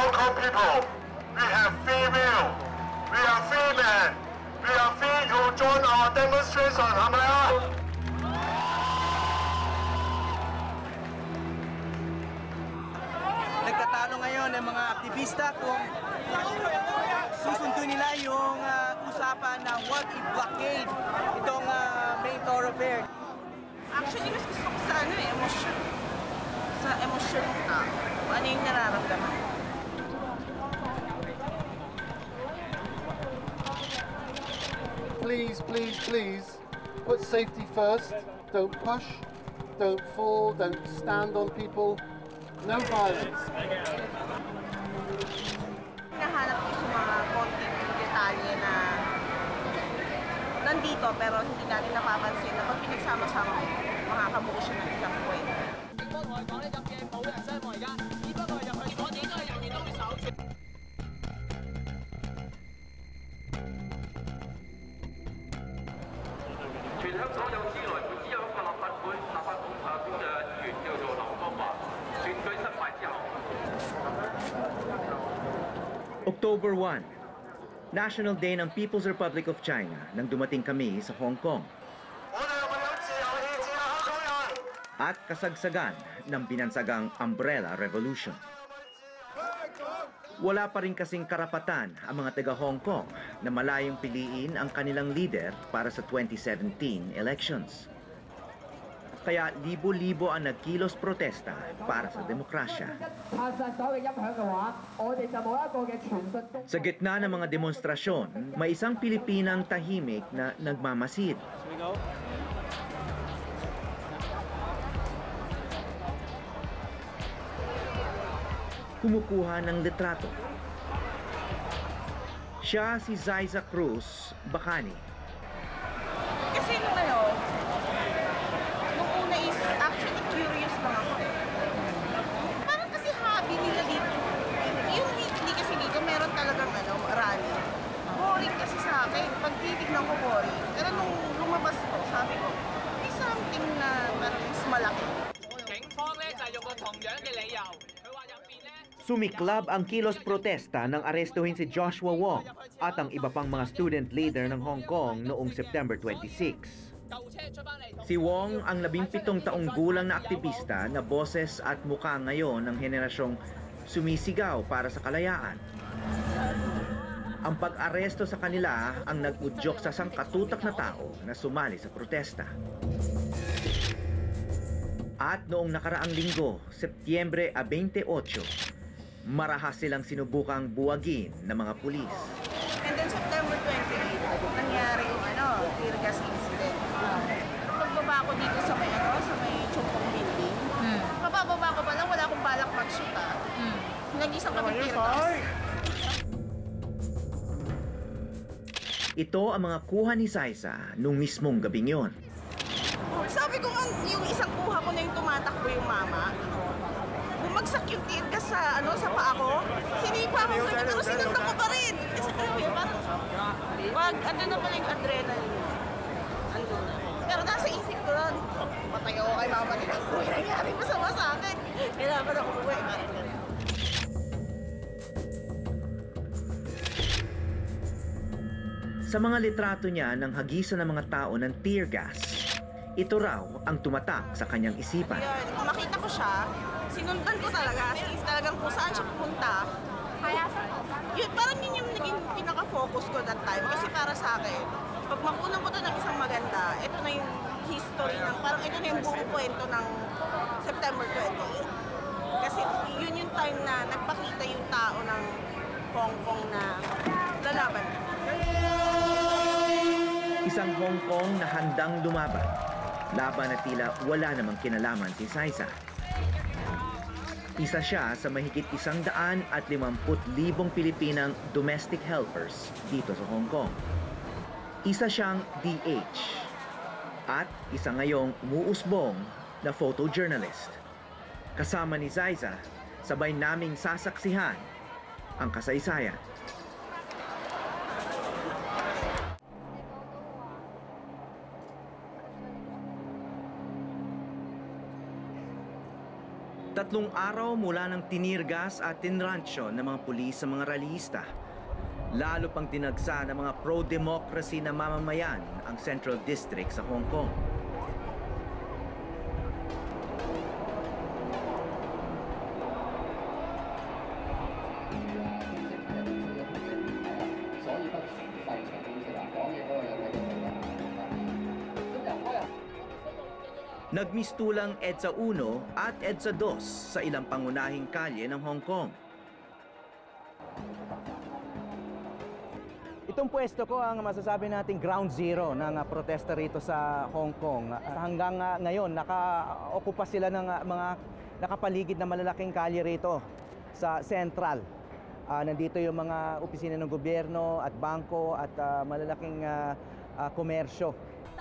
Hong Kong people. We have free will. We are free men. We are free to join our demonstration. 係咪啊？ Nagtatalo ngayon ng mga aktivista kung susunduin nila yung usapan na what if blockade itong main thoroughfare. Actually, mas gusto ko sa emosyon. Sa emosyon ng tao. Ano yung nararamdaman? Please, please, please, put safety first. Don't push, don't fall, don't stand on people. No violence. Hinahanap ko sa mga konting detalye na nandito pero hindi natin napapansin na pag pinagsama-sama ko, makakabuo siya ng isang kwento. 全香港有史以來只有一個立法會立法會嘅議員叫做劉江華，選舉失敗之後。 October 1, National Day ng People's Republic of China nang dumating kami sa Hong Kong. At kasagsagan ng binansagang Umbrella Revolution. Wala pa rin kasing karapatan ang mga taga Hong Kong na malayong piliin ang kanilang leader para sa 2017 elections. Kaya libo-libo ang nagkilos protesta para sa demokrasya. Sa gitna ng mga demonstrasyon, may isang Pilipinang tahimik na nagmamasid. Kumukuha ng litrato. Siya si Zaiza Cruz Bacani. Kasi nung una is actually curious lang ako. Parang kasi hobby nila dito. Yung weekly kasi dito meron talagang rally. Boring kasi sa akin. Pag titignan ko boring. Pero nung lumabas ko, sabi ko, may something na parang mas malaki. Sumiklab ang kilos protesta nang arestuhin si Joshua Wong at ang iba pang mga student leader ng Hong Kong noong September 26. Si Wong ang 17 taong gulang na aktivista na boses at mukha ngayon ng henerasyong sumisigaw para sa kalayaan. Ang pag-aresto sa kanila ang nag-udyok sa sangkatutak na tao na sumali sa protesta. At noong nakaraang linggo, Setyembre 28, marahas silang sinubukang buwagin ng mga pulis. And then September 28, nangyari yung tear gas incident. Pagbaba ko dito sa may Chungkong building. Pababa ko pa lang, wala akong balak mag-shoot Nag-isang kami tear gas. Ito ang mga kuha ni Zaiza nung mismong gabing yon. Sabi ko yung isang kuha ko na yung tumatakbo yung mama. Bumagsak yung tear gas sa paa ko. Sinipa ko ganyan pero sinundan ko pa rin. Kasi parang, ando na pala yung adrenaline. Ando na. Pero nasa isip ko lang, patay ako kay mama nila. Uy, nangyari masama sa akin. Kailangan ako uwi. Sa mga litrato niya ng hagisan ng mga tao ng tear gas, ito raw ang tumatak sa kanyang isipan. Kung makita ko siya, sinundan ko talaga. Since talagang kung saan siya pupunta. Parang yun yung naging pinaka-focus ko that time. Kasi para sa akin, pag makunan ko to ng isang maganda, ito na yung history ng, parang ito na yung buong kwento ng September 28. Kasi yun yung time na nagpakita yung tao ng Hong Kong na lalaban. Isang Hong Kong na handang lumaban. Laban na tila wala namang kinalaman si Zaiza. Isa siya sa mahigit 150,000 Pilipinang domestic helpers dito sa Hong Kong. Isa siyang DH at isa ngayong umuusbong na photojournalist. Kasama ni Zaiza, sabay naming sasaksihan ang kasaysayan. 3 araw mula ng tinirgas at tinransyon ng mga pulis sa mga rallyista. Lalo pang tinagsa ng mga pro-democracy na mamamayan ang Central District sa Hong Kong. Nagmistulang EDSA 1 at EDSA 2 sa ilang pangunahing kalye ng Hong Kong. Itong pwesto ko ang masasabi nating ground zero ng protesta rito sa Hong Kong. Hanggang ngayon, naka-okupa sila ng mga nakapaligid na malalaking kalye rito sa Central. Nandito yung mga opisina ng gobyerno at bangko at malalaking komersyo.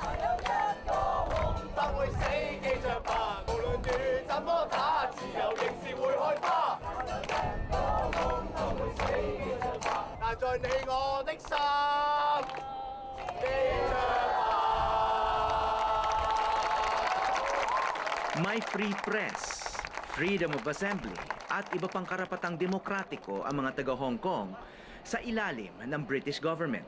May free press, freedom of assembly, at iba pang karapatang demokratiko ang mga taga Hong Kong sa ilalim ng British government.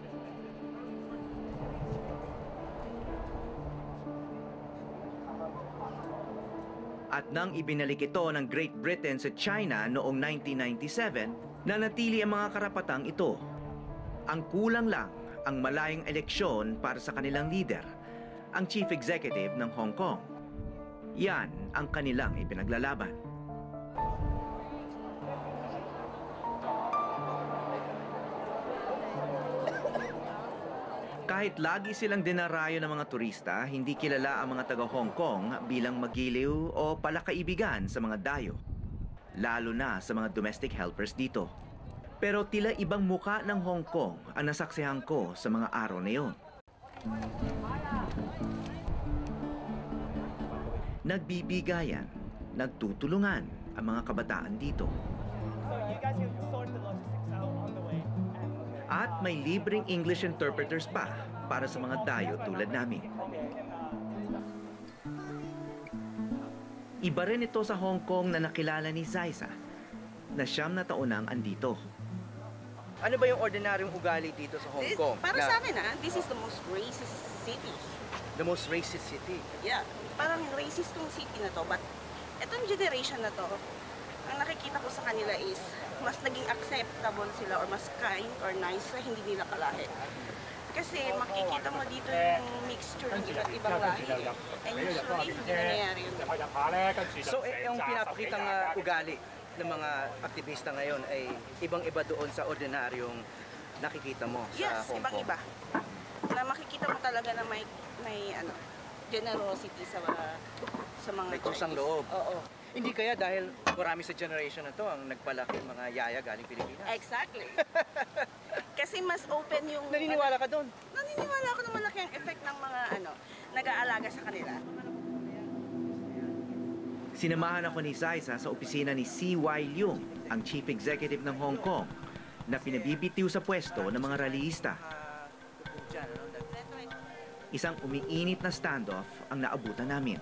At nang ibinalik ito ng Great Britain sa China noong 1997, nanatili ang mga karapatang ito. Ang kulang lang ang malayang eleksyon para sa kanilang leader, ang Chief Executive ng Hong Kong. Yan ang kanilang ipinaglalaban. Kahit lagi silang dinarayo ng mga turista, hindi kilala ang mga taga Hong Kong bilang magiliw o palakaibigan sa mga dayo, lalo na sa mga domestic helpers dito. Pero tila ibang muka ng Hong Kong ang nasaksihan ko sa mga araw na yon. Nagbibigayan, nagtutulungan ang mga kabataan dito. At may libreng English interpreters pa para sa mga dayo tulad namin. Iba rin ito sa Hong Kong na nakilala ni Zaisa, na 9 na taon nang andito. Ano ba yung ordinaryong ugali dito sa Hong Kong? Para sa akin this is the most racist city. The most racist city? Yeah, parang racist tong city na to, but etong generation na to, ang nakikita ko sa kanila is mas naging acceptable sila or mas kind or nice sa hindi nila kalahi. Kasi makikita mo dito yung mixture ng iba't ibang lahi. And usually, hindi nangyayari yun. So, yung pinapakitang ugali ng mga aktivista ngayon ay ibang-iba doon sa ordinaryong nakikita mo sa Yes, Hong Kong? ibang-iba. Na makikita mo talaga na may generosity sa mga May kusang Chinese. loob. Oo. Hindi kaya dahil marami sa generation na to ang nagpalaki mga yaya galing Pilipinas? Exactly. Kasi mas open yung... Naniniwala ka doon? Naniniwala ako na malaki ang effect ng mga nag-aalaga sa kanila. Sinamahan ako ni Zaisa sa opisina ni C.Y. Leung, ang Chief Executive ng Hong Kong, na pinabibitiw sa pwesto ng mga rallyista. Isang umiinit na standoff ang naabutan namin.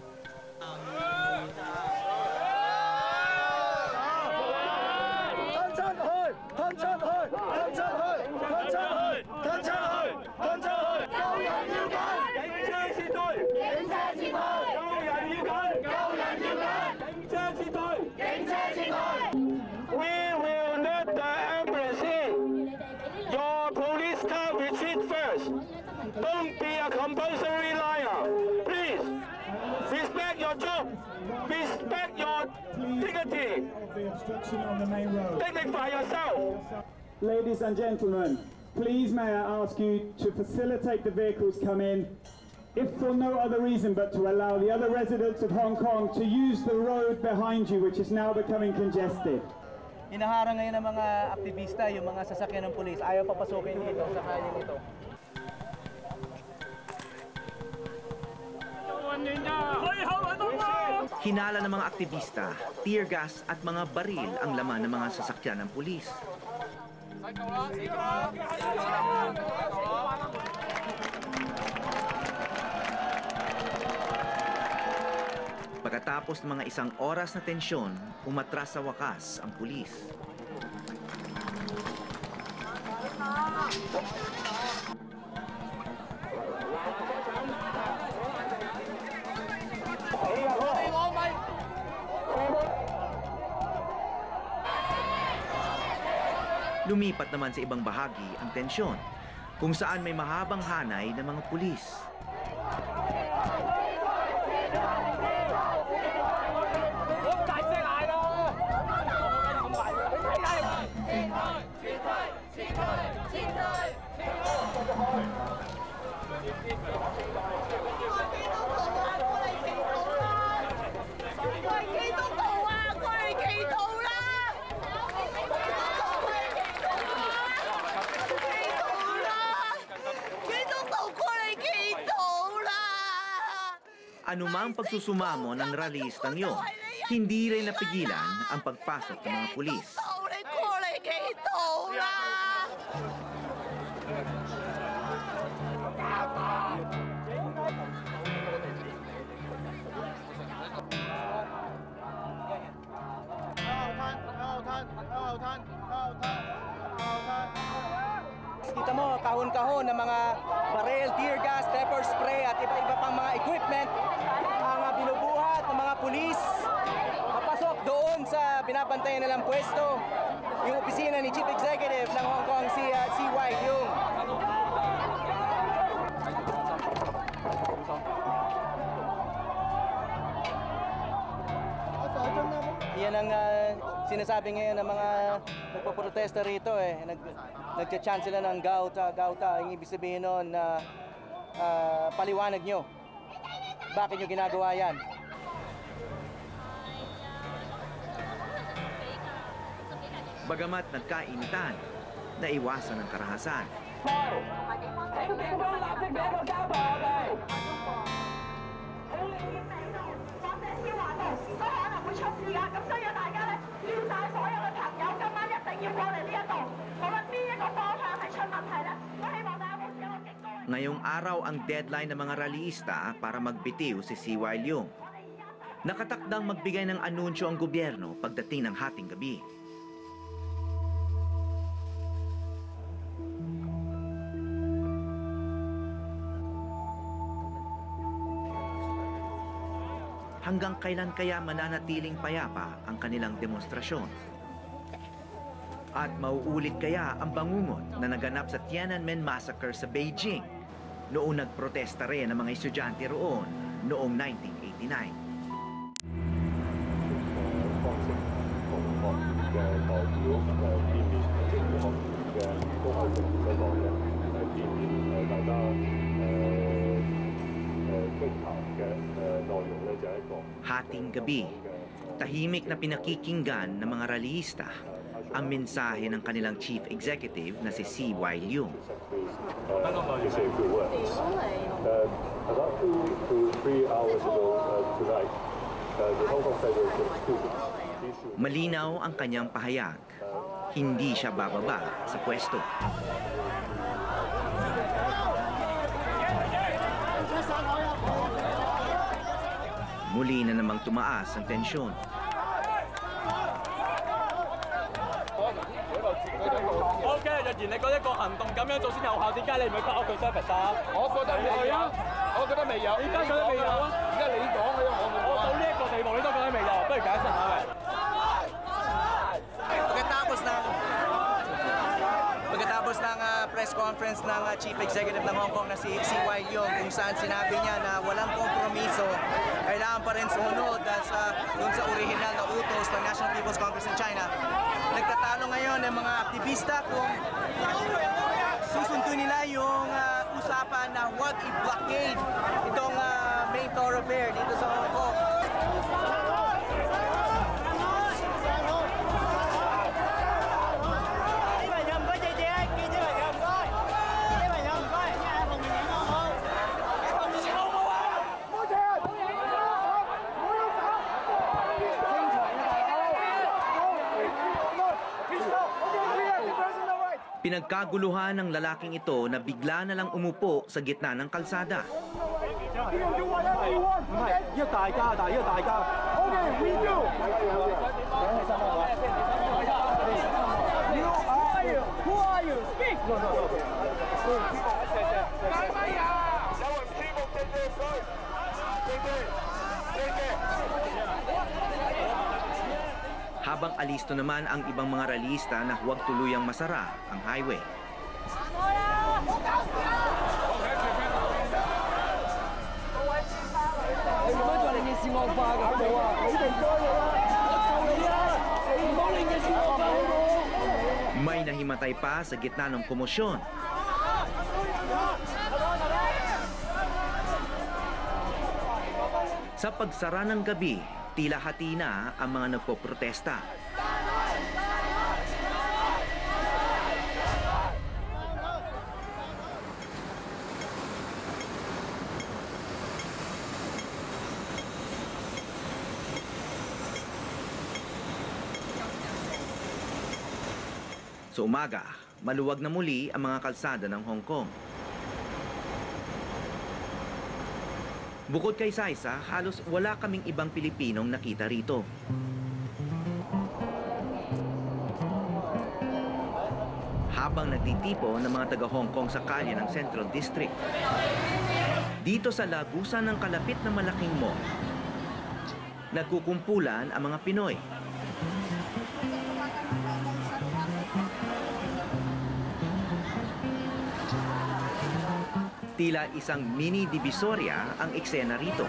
We will let the embassy in. Your police car retreat first. Don't be a compulsory liar. Please, respect your job. Respect your dignity. Dignify yourself. Ladies and gentlemen, please may I ask you to facilitate the vehicles come in, if for no other reason but to allow the other residents of Hong Kong to use the road behind you, which is now becoming congested. Hinaharang ngayon ng mga aktivista yung mga sasakyan ng pulis. Ayaw papasukin dito sa kalye nito. Hinala ng mga aktivista, tear gas at mga baril ang laman ng mga sasakyan ng pulis. Pagkatapos ng mga isang oras na tensyon, umatras sa wakas ang pulis. Lumipat naman sa ibang bahagi ang tensyon, kung saan may mahabang hanay ng mga pulis. Anumang pagsusumamo ng rallyistang yon, hindi rin napigilan ang pagpasok ng mga pulis. Kita mo, kahon-kahon ng mga baril, tear gas, pepper spray at iba-iba pang mga equipment ang binubuhat ng mga pulis. Papasok doon sa binabantayan nilang pwesto, yung opisina ni Chief Executive ng Hong Kong, si CY Leung. Yan ang sinasabi ngayon ng mga nagpaprotesta rito eh. Nagcha-chant sila ng gauta, gauta. Ang ibig sabihin nun na paliwanag nyo. Bakit nyo ginagawa yan? Bagamat nagkainitan, naiwasan ang karahasan. Ngayong araw ang deadline ng mga rallyista para magbitiw si CY Leung. Nakatakdang magbigay ng anunsyo ang gobyerno pagdating ng hating gabi. Hanggang kailan kaya mananatiling payapa ang kanilang demonstrasyon? At mauulit kaya ang bangungot na naganap sa Tiananmen Massacre sa Beijing noong nagprotesta rin ang mga estudyante roon noong 1989? Hating gabi, tahimik na pinakikinggan ng mga rallyista ang mensahe ng kanilang chief executive na si CY Leung. Malinaw ang kanyang pahayag. Hindi siya bababa sa pwesto. Muli na namang tumaas ang tensyon. Pagkatapos ng press conference ng Chief Executive ng Hong Kong na si CY Leung, kung saan sinabi niya na walang kompromiso, kailangan pa rin sumunod doon sa original na utos ng National People's Congress in China. Nagtatalo ngayon ng mga aktivista kung susundin nila yung usapan na huwag i-blockade itong main thoroughfare dito sa Hong Kong. Pinagkaguluhan ng lalaking ito na bigla na lang umupo sa gitna ng kalsada. Habang alisto naman ang ibang mga ralista na huwag tuluyang masara ang highway. May nahimatay pa sa gitna ng komosyon. Sa pagsara ng gabi, tila hati na ang mga nagpoprotesta. Sa umaga, maluwag na muli ang mga kalsada ng Hong Kong. Bukod kay Saisa, halos wala kaming ibang Pilipinong nakita rito. Habang nagtitipo ng mga taga Hong Kong sa kalye ng Central District. Dito sa lagusan ng kalapit na malaking mall, nagkukumpulan ang mga Pinoy. Tila isang mini divisoria ang eksena rito.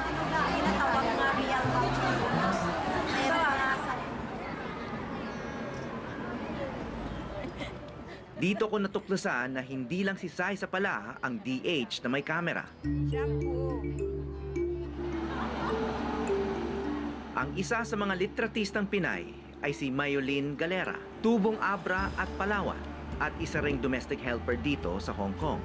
Dito ko natuklasan na hindi lang si Saisa pala ang DH na may kamera. Ang isa sa mga litratistang Pinay ay si Mayolin Galera, tubong Abra at Palawan, at isa ring domestic helper dito sa Hong Kong.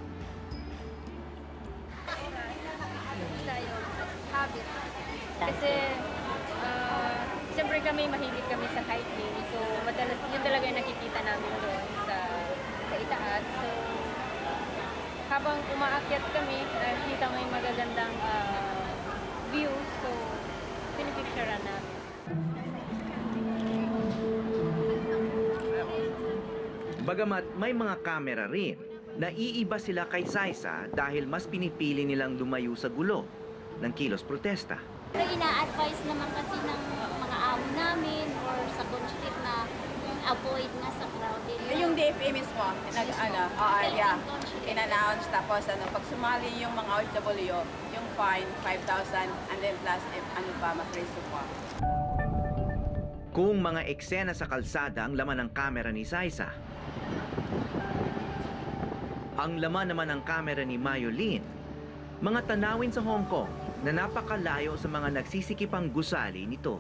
Kasi, siyempre kami, mahilig kami sa hiking. So, madalas, yun talaga yung nakikita namin doon sa itaas. So, habang umaakyat kami, nakikita mo yung magagandang view. So, pinipicturean namin. Bagamat may mga kamera rin, naiiba sila kay Saisa dahil mas pinipili nilang lumayo sa gulo ng kilos protesta. Pero ina-advise naman kasi ng mga amo namin or sa consulate na avoid nga sa crowded. Yung DFA mismo, in-announce, tapos pag sumali yung mga OFW, yung fine, 5,000, and then plus, ma-preso pa. Kung mga eksena sa kalsada ang laman ng kamera ni Saisa, ang laman naman ng kamera ni Mayolin, mga tanawin sa Hong Kong na napakalayo sa mga nagsisikipang gusali nito.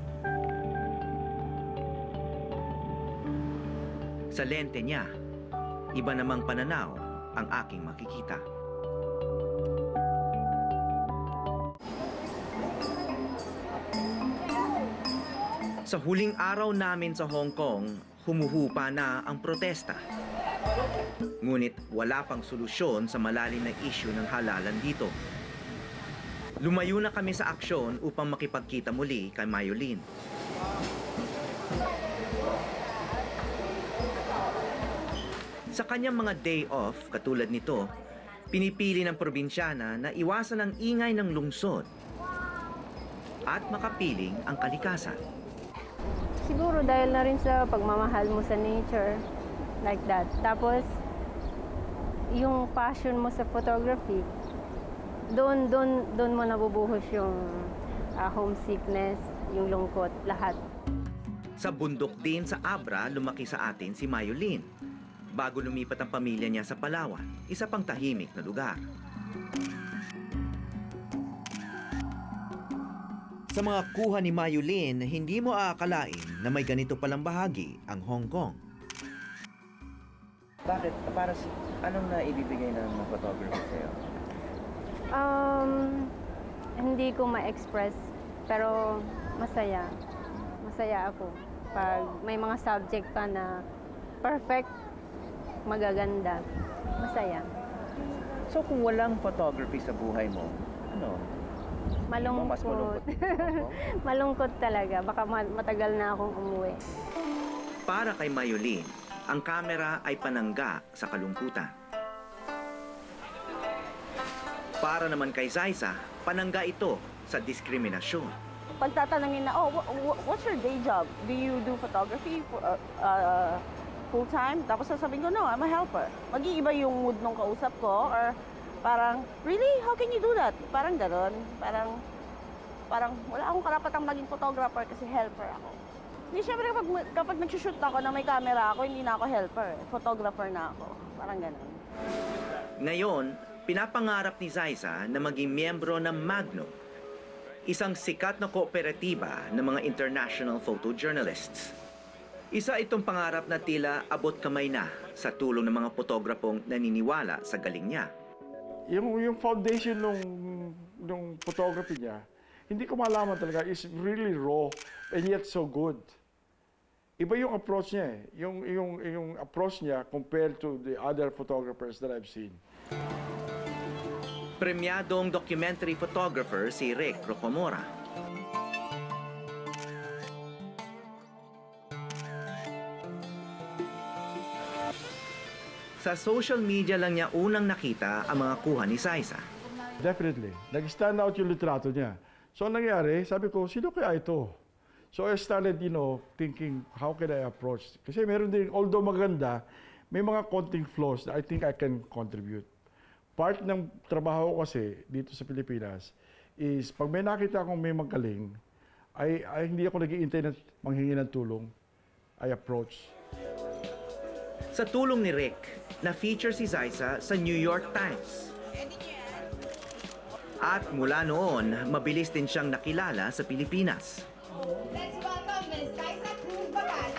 Sa lente niya, iba namang pananaw ang aking makikita. Sa huling araw namin sa Hong Kong, humuhupa na ang protesta. Ngunit wala pang solusyon sa malalim na issue ng halalan dito. Lumayo na kami sa aksyon upang makipagkita muli kay Mayolin. Sa kanyang mga day off, katulad nito, pinipili ng probinsyana na iwasan ang ingay ng lungsod at makapiling ang kalikasan. Siguro dahil na rin sa pagmamahal mo sa nature, like that. Tapos, yung passion mo sa photography, doon mo nabubuhos yung homesickness, yung lungkot, lahat. Sa bundok din sa Abra, lumaki sa atin si Mayolin. Bago lumipat ang pamilya niya sa Palawan, isa pang tahimik na lugar. Sa mga kuha ni Mayolin, hindi mo aakalain na may ganito palang bahagi ang Hong Kong. Bakit? Anong naibibigay ng photography sa'yo? Hindi ko ma-express, pero masaya. Masaya ako. Pag may mga subject pa na perfect, magaganda, masaya. So kung walang photography sa buhay mo, ano? Malungkot. Mas malungkot. Malungkot talaga. Baka matagal na akong umuwi. Para kay Mayolin, ang kamera ay panangga sa kalungkutan. Para naman kay Zaiza, panangga ito sa diskriminasyon. Pagtatanungin na, oh, what's your day job? Do you do photography full-time? Tapos sasabihin ko, no, I'm a helper. Mag-iiba yung mood nung kausap ko or parang, really? How can you do that? Parang gano'n. Parang wala akong karapatang maging photographer kasi helper ako. Hindi, syempre kapag nag-shoot ako na may camera ako, hindi na ako helper. Photographer na ako. Parang gano'n. Ngayon, pinapangarap ni Zaiza na maging miyembro ng Magno, isang sikat na kooperatiba ng mga international photojournalists. Isa itong pangarap na tila abot kamay na sa tulong ng mga fotograpong naniniwala sa galing niya. Yung foundation nung photography niya, hindi ko malaman talaga, is really raw and yet so good. Iba yung approach niya eh. Yung approach niya compared to the other photographers that I've seen. Premyadong documentary photographer si Rick Rocamora. Sa social media lang niya unang nakita ang mga kuha ni Zaiza. Definitely. Nag-stand out yung litrato niya. So, ang nangyari, sabi ko, sino kaya ito? So, I started, thinking, how can I approach? Kasi meron din, although maganda, may mga konting flaws that I think I can contribute. Part ng trabaho ko kasi dito sa Pilipinas is, pag may nakita akong may magaling, ay hindi ako nag-iintay na manghingi ng tulong. I approach. Sa tulong ni Rick, na-feature si Zaiza sa New York Times. At mula noon, mabilis din siyang nakilala sa Pilipinas. Let's welcome Ms. Zaiza Cruz Bacala.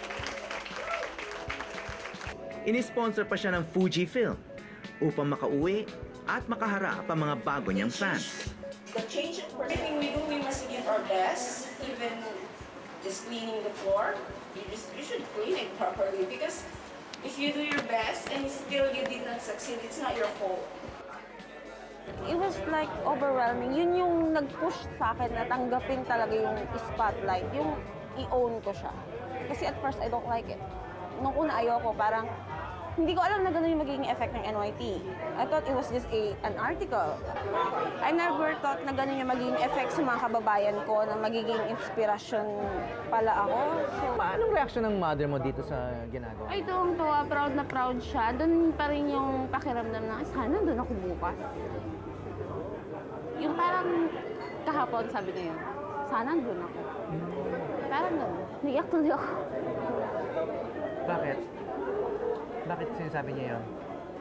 Inisponsor pa siya ng Fujifilm upang makauwi at makaharap ang mga bago niyang fans. The change in everything we do, we must give our best. Even just cleaning the floor, you should clean it properly because if you do your best and still you did not succeed, it's not your fault. It was like overwhelming. Yun yung nag-push sa akin na tanggapin talaga yung spotlight, yung i-own ko siya. Kasi at first, I don't like it. Nung una ayoko, parang hindi ko alam na gano'n yung magiging effect ng NYT. I thought it was just an article. I never thought na gano'n yung magiging effect sa mga kababayan ko, na magiging inspirasyon pala ako. So, Anong reaksyon ng mother mo dito sa ginagawa? Ay, tuwang-tuwa, proud na proud siya. Doon pa rin yung pakiramdam na, sana doon ako bukas. Yung parang kahapon, sabi niya yun, sana doon ako. Parang doon. Niyak tuloy ako. Bakit? Bakit sinasabi niya yun?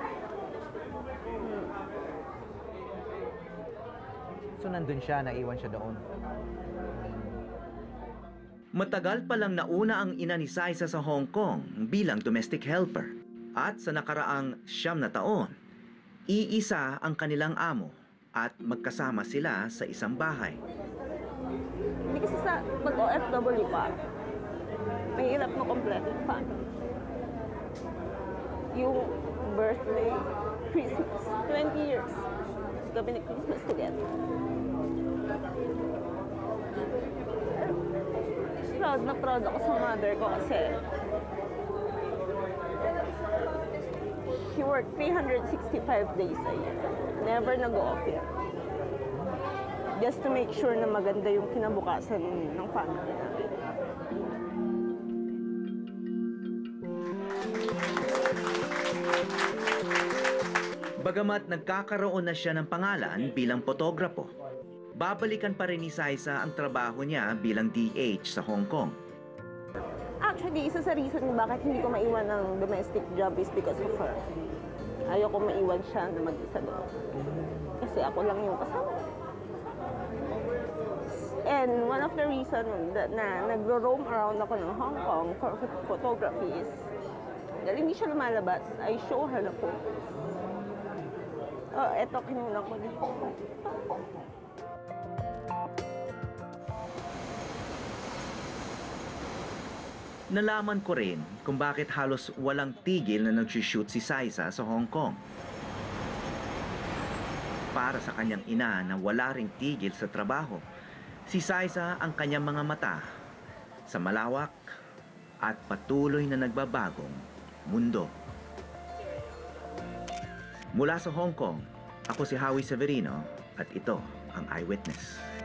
So nandun siya, naiwan siya doon. Matagal pa lang nauna ang ina ni Zaiza sa Hong Kong bilang domestic helper. At sa nakaraang 9 na taon, iisa ang kanilang amo at magkasama sila sa isang bahay. hindi kasi sa pag-OFW pa, mahirap mo kompleto yung family. Yung birthday, Christmas, 20 years. Kami nag-Christmas together. Proud na proud ako sa mother ko kasi she worked 365 days a year. Never nag-off yet. Just to make sure na maganda yung kinabukasan ng family namin. Bagamat nagkakaroon na siya ng pangalan bilang fotograpo, babalikan pa rin ni Zaiza ang trabaho niya bilang DH sa Hong Kong. Actually, isa sa reason kung bakit hindi ko maiwan ng domestic job is because of her. Ayoko maiwan siya na mag-isa doon. Kasi ako lang yung kasama. And one of the reasons na nagro-roam around ako ng Hong Kong for photography is dahil hindi siya lumalabas, I show her the photos. Oh, eto, kinulang ko dito. Nalaman ko rin kung bakit halos walang tigil na nag-shoot si Zaiza sa Hong Kong. para sa kanyang ina na wala ring tigil sa trabaho. Si Saiza ang kanyang mga mata sa malawak at patuloy na nagbabagong mundo. Mula sa Hong Kong, ako si Howie Severino at ito ang Eyewitness.